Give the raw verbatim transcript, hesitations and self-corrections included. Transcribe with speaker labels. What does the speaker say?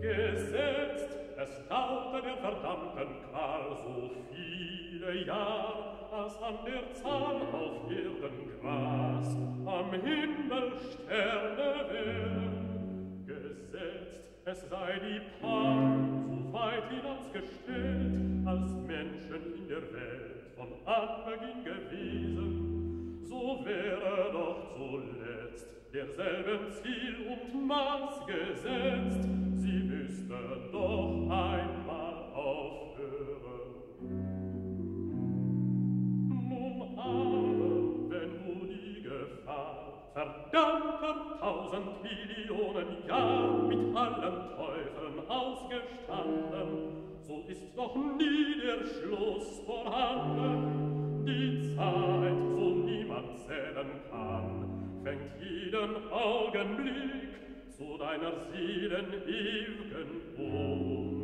Speaker 1: Gesetzt, es dauerte der verdammten Qual so viele Jahr, als an der Zahl auf Erden Gras, am Himmel Sterne wären. Gesetzt, es sei die Paar so weit hinausgestellt, als Menschen in der Welt von Anbeginn gewesen, so wäre doch zuletzt derselben Ziel und Maß gesetzt, sie müsste doch einmal aufhören. Nun aber, wenn nun die Gefahr verdammter tausend Millionen Jahr mit allen Teufeln ausgestanden, so ist doch nie der Schluss vorhanden. Die Zeit, so niemand zählen kann, fängt jeden Augenblick zu deiner Seelen ewigen um.